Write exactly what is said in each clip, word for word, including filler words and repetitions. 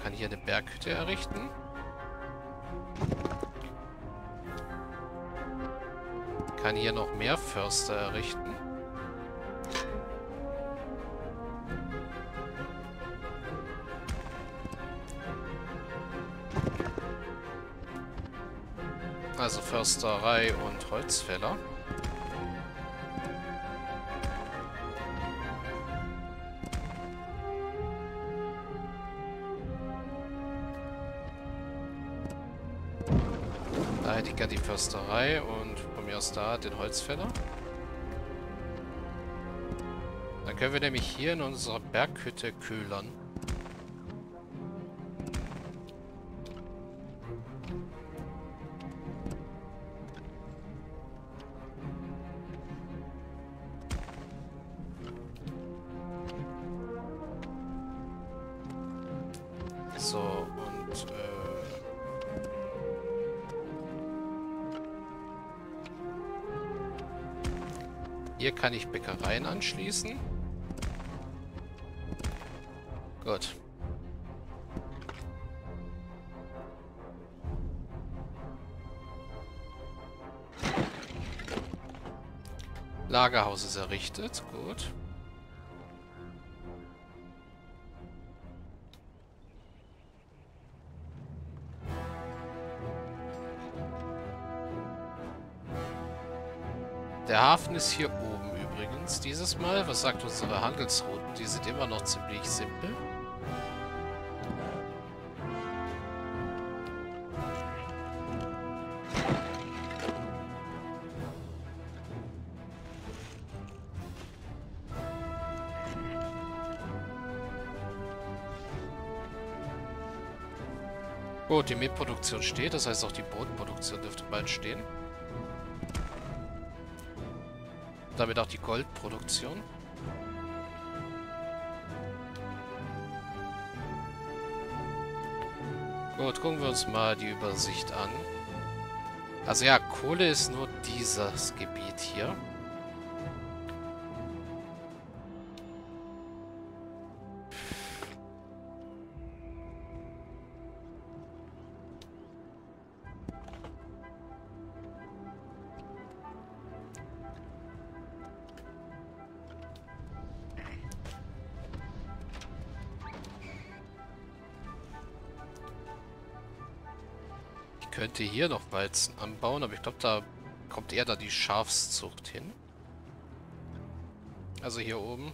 kann hier eine Berghütte errichten. Kann hier noch mehr Förster errichten. Also Försterei und Holzfäller. Da hätte ich gerne die Försterei und von mir aus da den Holzfäller. Dann können wir nämlich hier in unserer Berghütte köhlern. So, und äh, hier kann ich Bäckereien anschließen. Gut. Lagerhaus ist errichtet. Gut. Der Hafen ist hier oben übrigens dieses Mal. Was sagt unsere Handelsrouten? Die sind immer noch ziemlich simpel. Gut, die Metproduktion steht, das heißt auch die Bodenproduktion dürfte bald stehen. Damit auch die Goldproduktion. Gut, gucken wir uns mal die Übersicht an. Also ja, Kohle ist nur dieses Gebiet hier. Könnte hier noch Weizen anbauen, aber ich glaube, da kommt eher da die Schafszucht hin. Also hier oben.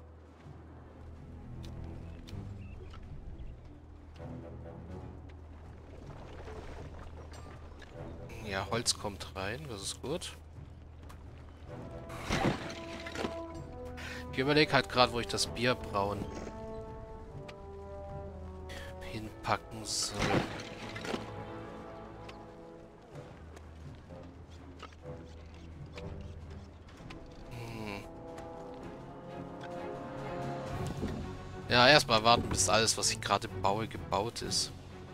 Ja, Holz kommt rein, das ist gut. Ich überlege halt gerade, wo ich das Bier brauen hinpacken soll. Ja, erstmal warten, bis alles, was ich gerade baue, gebaut ist.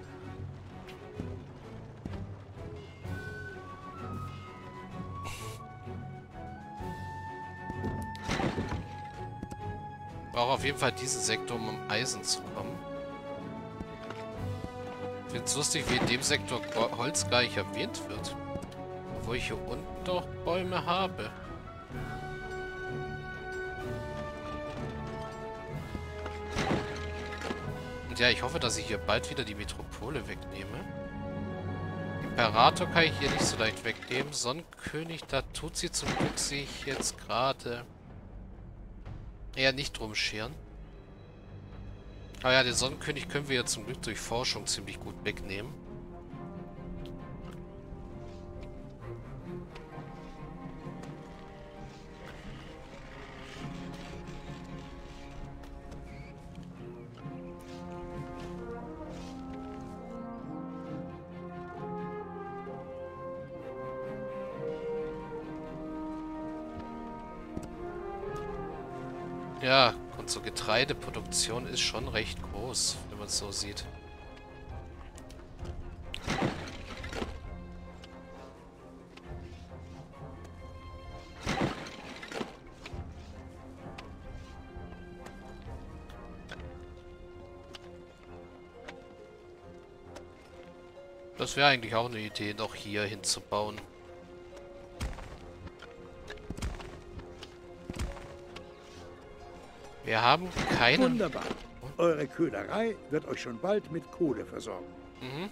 Brauche auf jeden Fall diesen Sektor, um am Eisen zu kommen. Ich finde es lustig, wie in dem Sektor Holz gar nicht erwähnt wird. Obwohl ich hier unten doch Bäume habe. Ja, ich hoffe, dass ich hier bald wieder die Metropole wegnehme. Imperator kann ich hier nicht so leicht wegnehmen. Sonnenkönig, da tut sie zum Glück sich jetzt gerade eher nicht drum scheren. Aber ja, den Sonnenkönig können wir ja zum Glück durch Forschung ziemlich gut wegnehmen. Ja, unsere Getreideproduktion ist schon recht groß, wenn man es so sieht. Das wäre eigentlich auch eine Idee, noch hier hinzubauen. Wir haben keinen... Wunderbar. Eure Köhlerei wird euch schon bald mit Kohle versorgen. Mhm.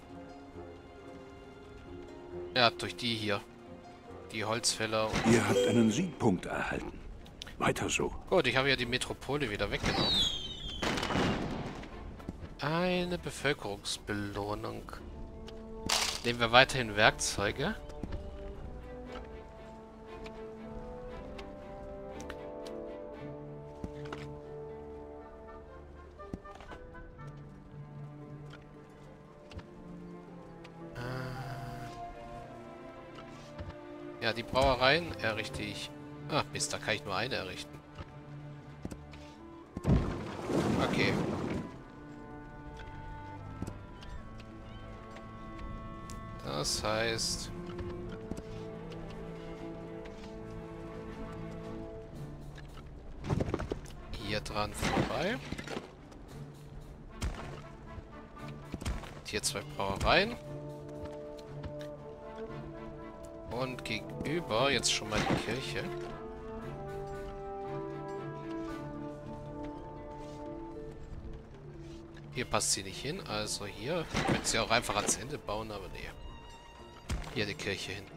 Ja, durch die hier. Die Holzfäller. Und Ihr habt einen Siegpunkt erhalten. Weiter so. gut, ich habe ja die Metropole wieder weggenommen. Eine Bevölkerungsbelohnung. Nehmen wir weiterhin Werkzeuge. Ja, die Brauereien errichte ich. Ah, Mist, da kann ich nur eine errichten. Okay. Das heißt... hier dran vorbei. Und hier zwei Brauereien. Und gegenüber jetzt schon mal die Kirche. Hier passt sie nicht hin, also hier. Könnte sie auch einfach ans Ende bauen, aber nee. Hier die Kirche hin.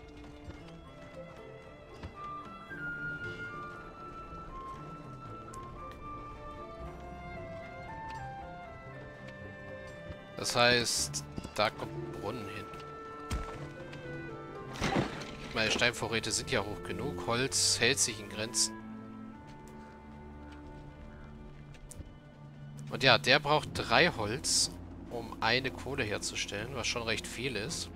Das heißt, da kommt ein Brunnen hin. Meine Steinvorräte sind ja hoch genug. Holz hält sich in Grenzen. Und ja, der braucht drei Holz, um eine Kohle herzustellen, was schon recht viel ist.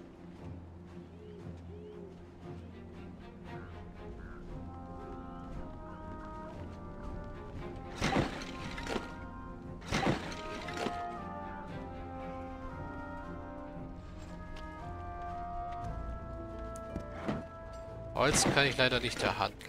Holz kann ich leider nicht erhandeln.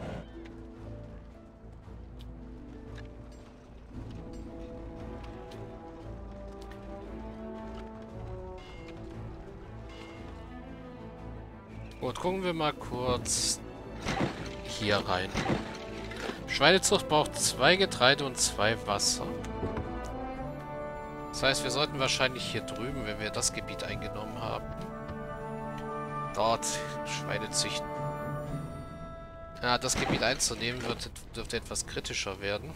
Gut, gucken wir mal kurz hier rein. Schweinezucht braucht zwei Getreide und zwei Wasser. Das heißt, wir sollten wahrscheinlich hier drüben, wenn wir das Gebiet eingenommen haben, dort Schweine züchten. Ja, das Gebiet einzunehmen wird, dürfte etwas kritischer werden.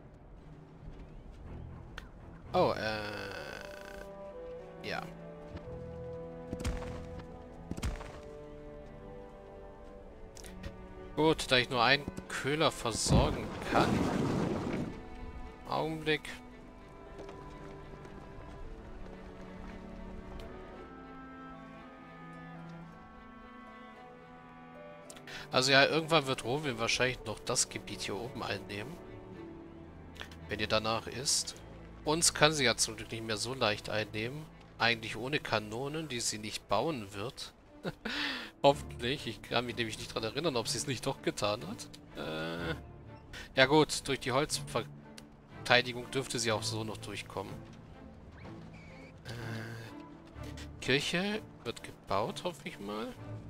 Oh, äh... ja. Gut, da ich nur einen Köhler versorgen kann. Augenblick. Also ja, irgendwann wird Rowin wahrscheinlich noch das Gebiet hier oben einnehmen. Wenn ihr danach ist. Uns kann sie ja zum Glück nicht mehr so leicht einnehmen. Eigentlich ohne Kanonen, die sie nicht bauen wird. Hoffentlich. Ich kann mich nämlich nicht daran erinnern, ob sie es nicht doch getan hat. Äh, ja gut, durch die Holzverteidigung dürfte sie auch so noch durchkommen. Äh, Kirche wird gebaut, hoffe ich mal.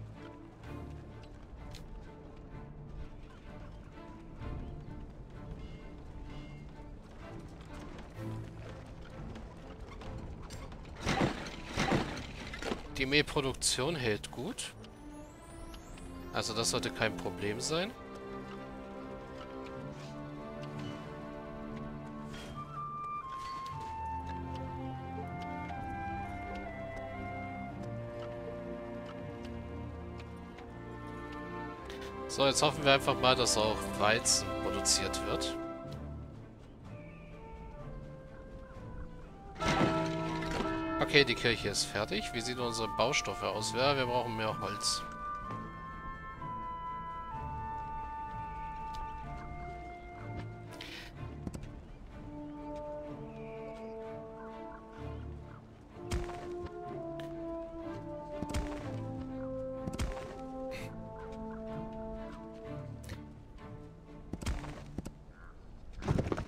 Die Mehlproduktion hält gut. Also das sollte kein Problem sein. So, jetzt hoffen wir einfach mal, dass auch Weizen produziert wird. Okay, die Kirche ist fertig. Wie sehen unsere Baustoffe aus? Ja, wir brauchen mehr Holz.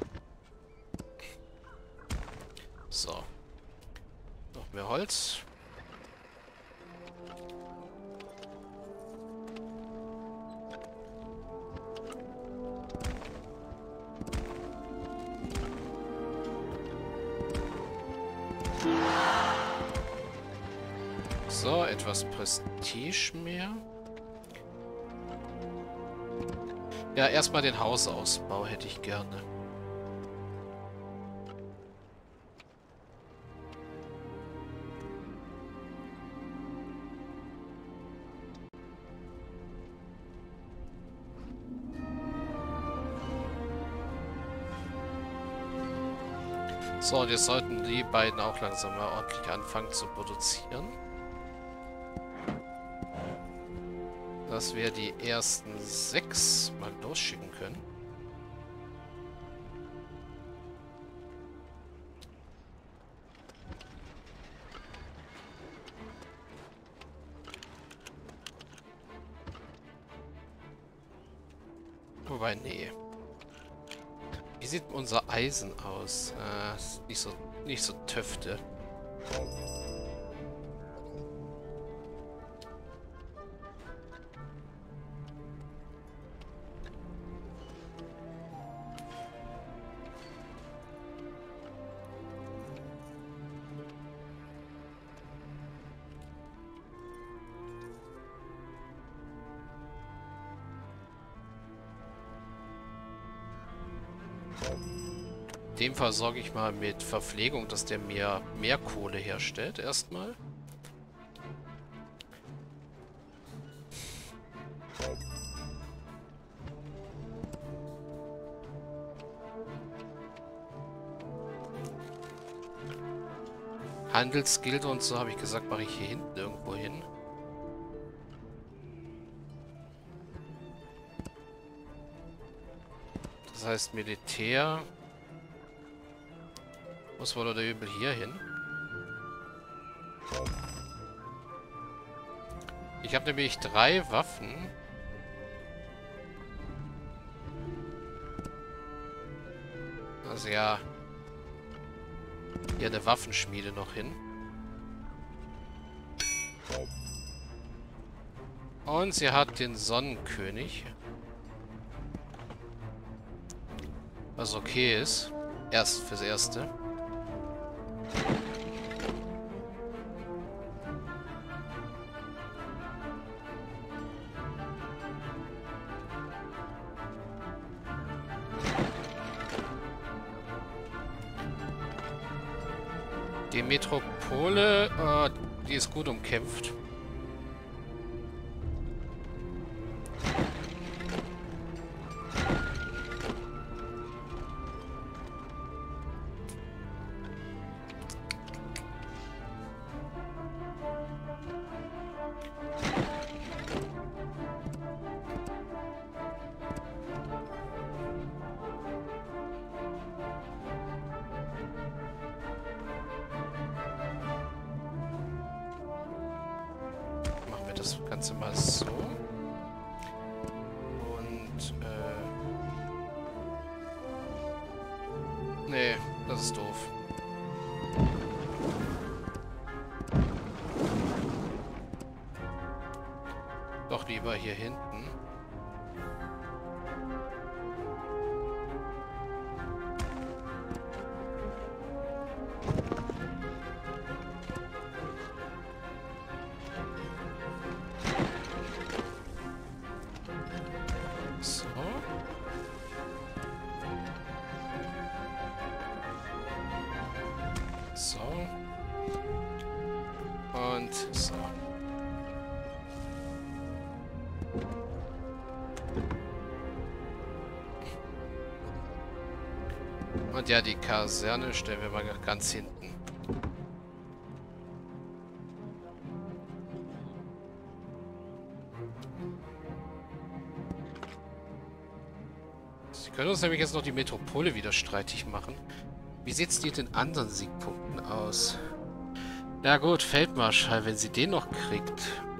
So. Noch mehr Holz. etwas Prestige mehr. Ja, erstmal den Hausausbau hätte ich gerne. So, und jetzt sollten die beiden auch langsam mal ordentlich anfangen zu produzieren. Dass wir die ersten sechs mal losschicken können. Wobei, nee. Wie sieht unser Eisen aus? Äh, ist nicht so, nicht so töfte. Dem versorge ich mal mit Verpflegung, dass der mir mehr Kohle herstellt erstmal. Handelsgilde und so habe ich gesagt, mache ich hier hinten irgendwo hin. Das heißt Militär. Muss wohl oder übel hier hin. Ich habe nämlich drei Waffen. Also ja. Hier eine Waffenschmiede noch hin. Und sie hat den Sonnenkönig. Was okay ist. Erst fürs Erste. Die Metropole, äh, die ist gut umkämpft. Das Ganze mal so. Und, äh... Nee, das ist doof. Doch lieber hier hinten. So. So. Und so. Und ja, die Kaserne stellen wir mal ganz hinten. Sie können uns nämlich jetzt noch die Metropole wieder streitig machen. Wie sieht's mit den anderen Siegpunkten aus? Na gut, Feldmarschall, wenn sie den noch kriegt.